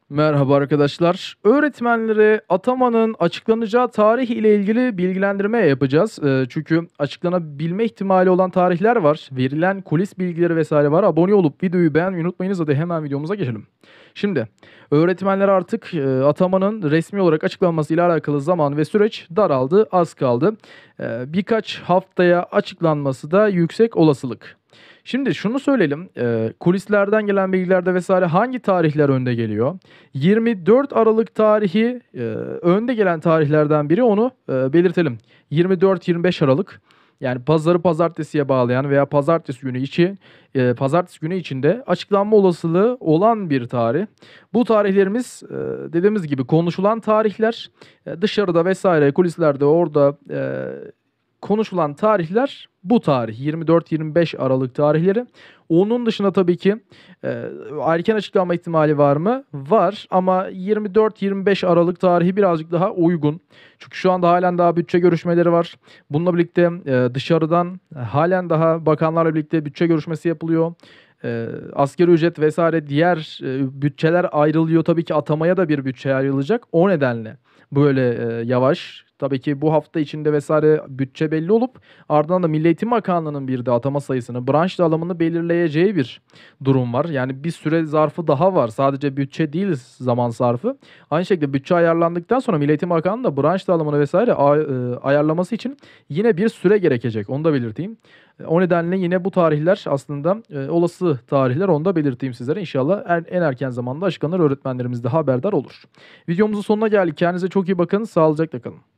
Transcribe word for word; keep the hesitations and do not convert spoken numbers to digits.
Merhaba arkadaşlar. Öğretmenlere atamanın açıklanacağı tarih ile ilgili bilgilendirme yapacağız. Eee, çünkü açıklanabilme ihtimali olan tarihler var. Verilen kulis bilgileri vesaire var. Abone olup videoyu beğenmeyi unutmayınız. Hadi hemen videomuza geçelim. Şimdi öğretmenler artık eee, atamanın resmi olarak açıklanması ile alakalı zaman ve süreç daraldı, az kaldı. Eee, birkaç haftaya açıklanması da yüksek olasılık. Şimdi şunu söyleyelim, eee, kulislerden gelen bilgilerde vesaire hangi tarihler önde geliyor? yirmi dört Aralık tarihi, eee, önde gelen tarihlerden biri, onu, eee, belirtelim. yirmi dört yirmi beş Aralık, yani pazarı pazartesiye bağlayan veya pazartesi günü içi eee, pazartesi günü içinde açıklanma olasılığı olan bir tarih. Bu tarihlerimiz, eee, dediğimiz gibi konuşulan tarihler. Eee, dışarıda vesaire kulislerde orada, eee, konuşulan tarihler bu tarih yirmi dört yirmi beş Aralık tarihleri. Onun dışında tabii ki, eee, erken açıklanma ihtimali var mı? Var ama yirmi dört yirmi beş Aralık tarihi birazcık daha uygun. Çünkü şu anda hâlen daha bütçe görüşmeleri var. Bununla birlikte, eee, dışarıdan hâlen daha bakanlarla birlikte bütçe görüşmesi yapılıyor. Eee, asgari ücret vesaire diğer, eee, bütçeler ayrılıyor. Tabii ki atamaya da bir bütçe ayrılacak. O nedenle böyle, eee, yavaş. Tabii ki bu hafta içinde vesaire bütçe belli olup ardından da Milli Eğitim Bakanlığı'nın bir de atama sayısını, branş dağılımını belirleyeceği bir durum var. Yani bir süre zarfı daha var. Sadece bütçe değil zaman zarfı. Aynı şekilde bütçe ayarlandıktan sonra Milli Eğitim Bakanlığı da branş dağılımını vesaire ay eee, ayarlaması için yine bir süre gerekecek. Onu da belirteyim. Eee, o nedenle yine bu tarihler aslında, eee, olası tarihler. Onu da belirteyim sizlere. İnşallah en en erken zamanda açıklanır. Öğretmenlerimiz de haberdar olur. Videomuzun sonuna geldik. Kendinize çok iyi bakın. Sağlıcakla kalın.